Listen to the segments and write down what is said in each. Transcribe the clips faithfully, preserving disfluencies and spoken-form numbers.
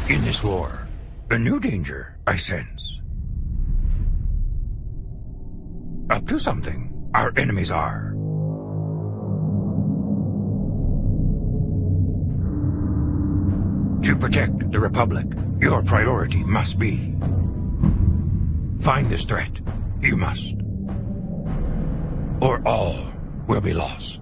In this war, a new danger I sense. Up to something, our enemies are. To protect the Republic, your priority must be. Find this threat, you must. Or all will be lost.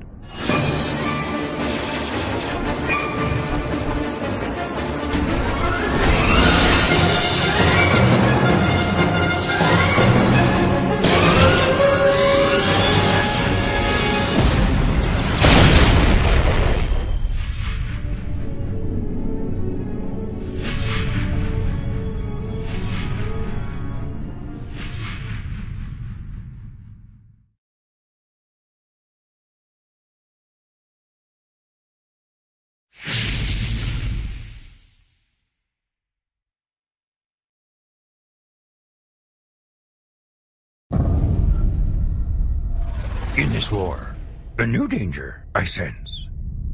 In this war, a new danger I sense.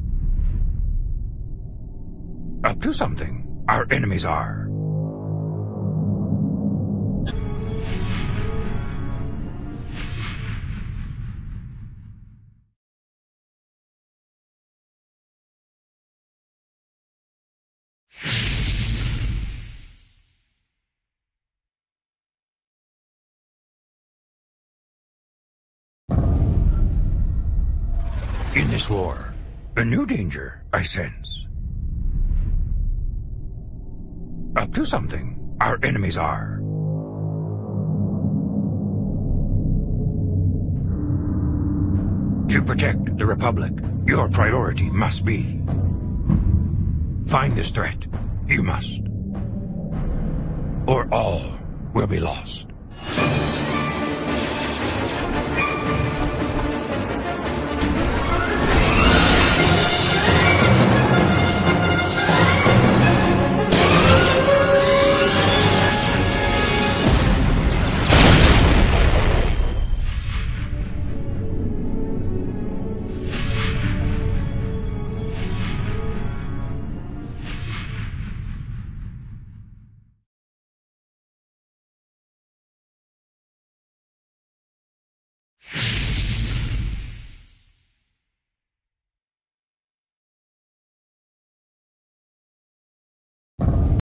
Up to something, our enemies are. In this war, a new danger I sense. Up to something, our enemies are. To protect the Republic, your priority must be. Find this threat, you must. Or all will be lost.